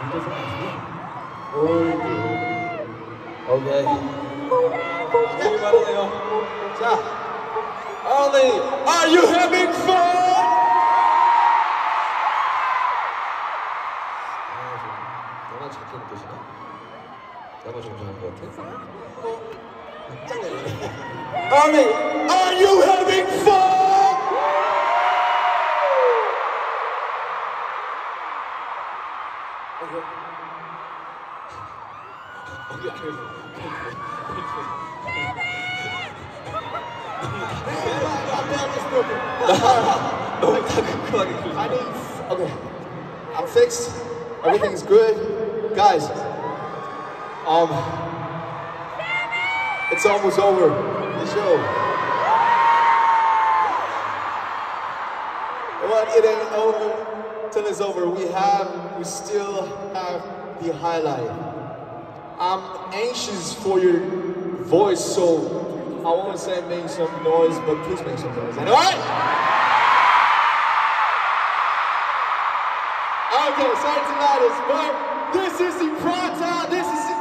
오케이. 되게 많으네요. 자, Only, are you having fun? 너가 작게 느껴지나? 내가 좀 잘한 것 같아? 짱이네. Only, are you having fun? Okay, I'm fixed. Everything's good, guys. It's almost over. The show. But it ain't over till it's over. We still have the highlight. I'm anxious for your voice, so I want to say make some noise, but please make some noise. Alright? Okay, sorry to notice, but this is the Prata, this is